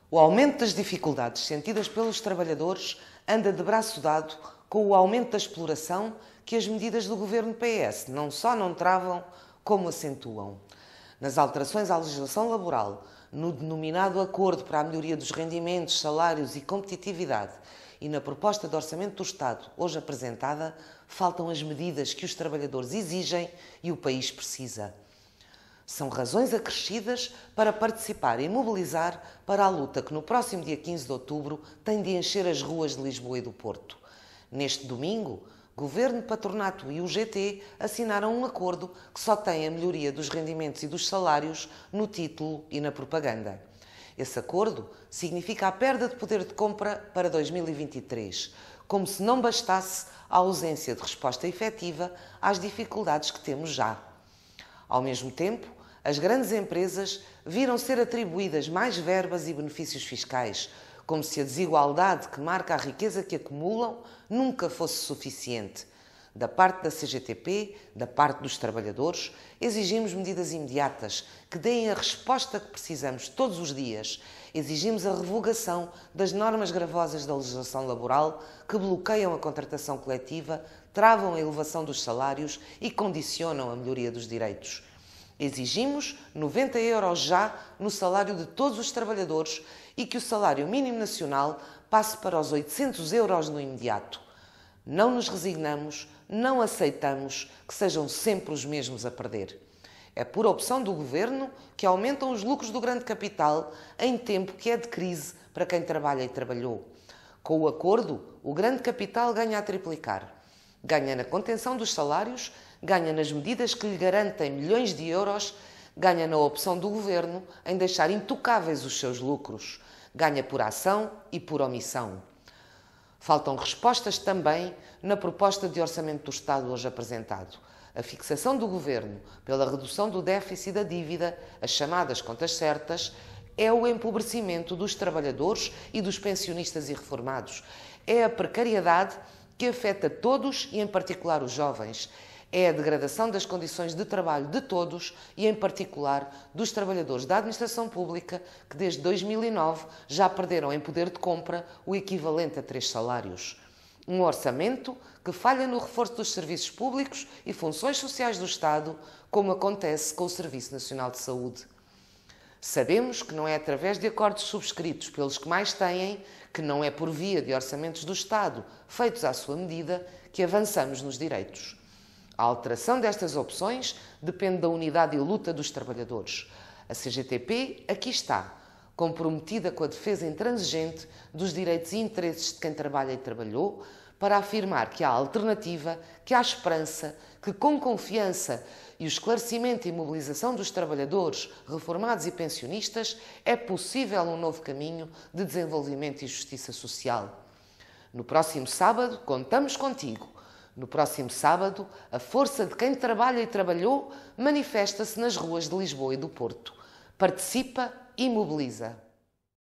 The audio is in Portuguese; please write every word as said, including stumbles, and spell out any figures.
O aumento das dificuldades sentidas pelos trabalhadores anda de braço dado com o aumento da exploração que as medidas do governo P S não só não travam, como acentuam. Nas alterações à legislação laboral, no denominado Acordo para a Melhoria dos Rendimentos, Salários e Competitividade e na proposta de orçamento do Estado, hoje apresentada, faltam as medidas que os trabalhadores exigem e o país precisa. São razões acrescidas para participar e mobilizar para a luta que no próximo dia quinze de outubro tem de encher as ruas de Lisboa e do Porto. Neste domingo, Governo, Patronato e U G T assinaram um acordo que só tem a melhoria dos rendimentos e dos salários no título e na propaganda. Esse acordo significa a perda de poder de compra para dois mil e vinte e três, como se não bastasse a ausência de resposta efetiva às dificuldades que temos já. Ao mesmo tempo, as grandes empresas viram ser atribuídas mais verbas e benefícios fiscais, como se a desigualdade que marca a riqueza que acumulam nunca fosse suficiente. Da parte da C G T P, da parte dos trabalhadores, exigimos medidas imediatas que deem a resposta que precisamos todos os dias. Exigimos a revogação das normas gravosas da legislação laboral que bloqueiam a contratação coletiva, travam a elevação dos salários e condicionam a melhoria dos direitos. Exigimos noventa euros já no salário de todos os trabalhadores e que o salário mínimo nacional passe para os oitocentos euros no imediato. Não nos resignamos, não aceitamos que sejam sempre os mesmos a perder. É por opção do Governo que aumentam os lucros do grande capital em tempo que é de crise para quem trabalha e trabalhou. Com o acordo, o grande capital ganha a triplicar. Ganha na contenção dos salários, ganha nas medidas que lhe garantem milhões de euros, ganha na opção do Governo em deixar intocáveis os seus lucros, ganha por ação e por omissão. Faltam respostas também na proposta de orçamento do Estado hoje apresentado. A fixação do Governo pela redução do déficit e da dívida, as chamadas contas certas, é o empobrecimento dos trabalhadores e dos pensionistas e reformados. É a precariedade que afeta todos e, em particular, os jovens. É a degradação das condições de trabalho de todos e, em particular, dos trabalhadores da administração pública que, desde dois mil e nove, já perderam em poder de compra o equivalente a três salários. Um orçamento que falha no reforço dos serviços públicos e funções sociais do Estado, como acontece com o Serviço Nacional de Saúde. Sabemos que não é através de acordos subscritos pelos que mais têm, que não é por via de orçamentos do Estado, feitos à sua medida, que avançamos nos direitos. A alteração destas opções depende da unidade e luta dos trabalhadores. A C G T P aqui está, comprometida com a defesa intransigente dos direitos e interesses de quem trabalha e trabalhou, para afirmar que há alternativa, que há esperança, que com confiança e o esclarecimento e mobilização dos trabalhadores, reformados e pensionistas, é possível um novo caminho de desenvolvimento e justiça social. No próximo sábado, contamos contigo. No próximo sábado, a força de quem trabalha e trabalhou manifesta-se nas ruas de Lisboa e do Porto. Participa e mobiliza.